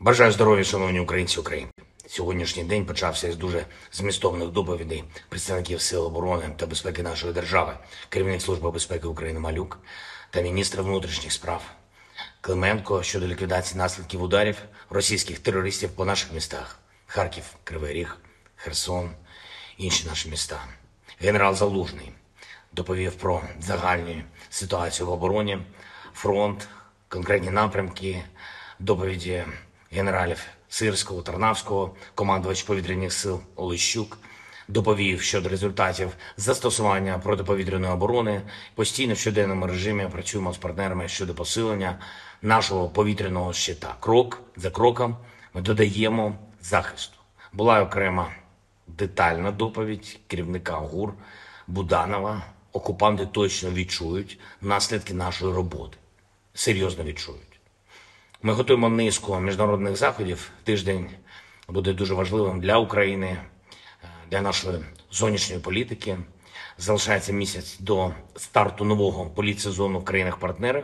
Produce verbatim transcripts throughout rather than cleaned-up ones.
Бажаю здоров'я, шановні українці України. Сьогоднішній день почався із дуже змістовних доповідей представників Сил оборони та безпеки нашої держави, керівник Служби безпеки України Малюк та міністр внутрішніх справ Клименко щодо ліквідації наслідків ударів російських терористів по наших містах – Харків, Кривий Ріг, Херсон, інші наші міста. Генерал Залужний доповів про загальну ситуацію в обороні, фронт, конкретні напрямки, доповіді генералів Сирського, Тарнавського, командувач повітряних сил Олещук доповів щодо результатів застосування протиповітряної оборони. Постійно в щоденному режимі працюємо з партнерами щодо посилення нашого повітряного щита. Крок за кроком ми додаємо захисту. Була окрема детальна доповідь керівника ГУР Буданова. Окупанти точно відчують наслідки нашої роботи. Серйозно відчують. Ми готуємо низку міжнародних заходів. Тиждень буде дуже важливим для України, для нашої зовнішньої політики. Залишається місяць до старту нового політсезону в країнах-партнерах.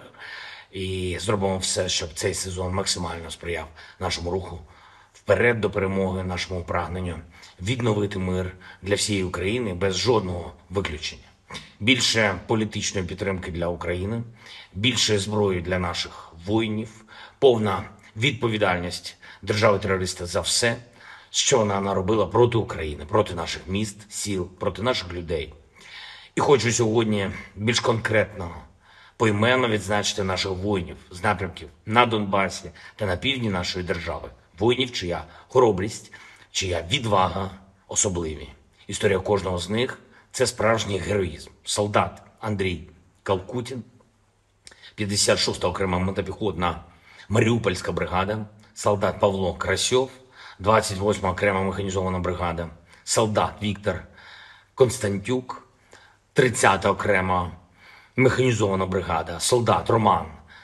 І зробимо все, щоб цей сезон максимально сприяв нашому руху вперед до перемоги, нашому прагненню відновити мир для всієї України без жодного виключення. Більше політичної підтримки для України, більше зброї для наших воїнів, повна відповідальність держави-терориста за все, що вона наробила проти України, проти наших міст, сіл, проти наших людей. І хочу сьогодні більш конкретно, поіменно відзначити наших воїнів з напрямків на Донбасі та на півдні нашої держави. Воїнів, чия хоробрість, чия відвага особливі. Історія кожного з них – це справжній героїзм. Солдат Андрій Калкутін, п'ятдесят шоста окрема мотопіхотна Маріупольська бригада, солдат Павло Красьов, двадцять восьма окрема механізована бригада, солдат Віктор Константюк, тридцята окрема механізована бригада, солдат Роман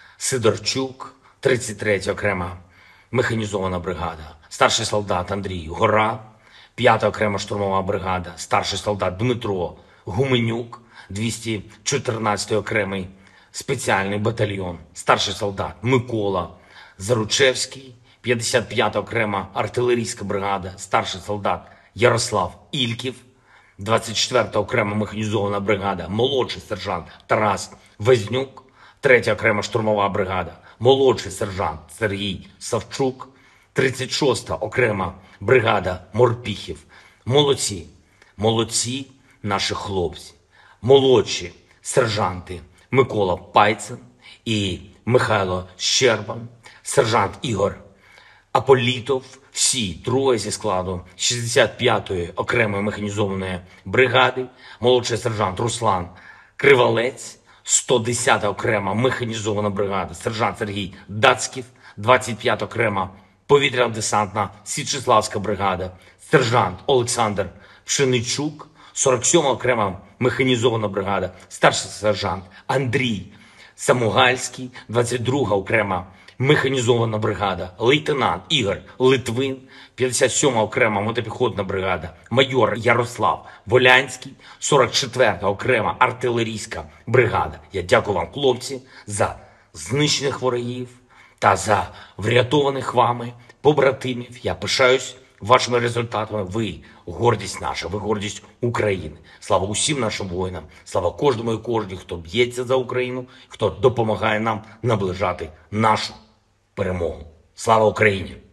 Сидорчук, тридцять третя окрема механізована бригада, старший солдат Андрій Гора, п'ята окрема штурмова бригада, старший солдат Дмитро Гуменюк, двісті чотирнадцятий окремий спеціальний батальйон, старший солдат Микола Заручевський, п'ятдесят п'ята окрема артилерійська бригада, старший солдат Ярослав Ільків, двадцять четверта окрема механізована бригада, молодший сержант Тарас Везнюк, третя окрема штурмова бригада, молодший сержант Сергій Савчук, тридцять шоста окрема бригада Морпіхів. Молодці, молодці наші хлопці, молодші сержанти Микола Пайцин і Михайло Щербан, сержант Ігор Аполітов, всі троє зі складу шістдесят п'ятої окремої механізованої бригади, молодший сержант Руслан Кривалець, сто десята окрема механізована бригада, сержант Сергій Дацьків, двадцять п'ята окрема повітряно-десантна Січеславська бригада, сержант Олександр Пшеничук, сорок сьома окрема механізована бригада, старший сержант Андрій Самугальський, двадцять друга окрема механізована бригада, лейтенант Ігор Литвин, п'ятдесят сьома окрема мотопіхотна бригада, майор Ярослав Волянський, сорок четверта окрема артилерійська бригада. Я дякую вам, хлопці, за знищених ворогів та за врятованих вами побратимів. Я пишаюсь вашими результатами. Ви гордість наша, ви гордість України. Слава усім нашим воїнам, слава кожному і кожній, хто б'ється за Україну, хто допомагає нам наближати нашу перемогу. Слава Україні!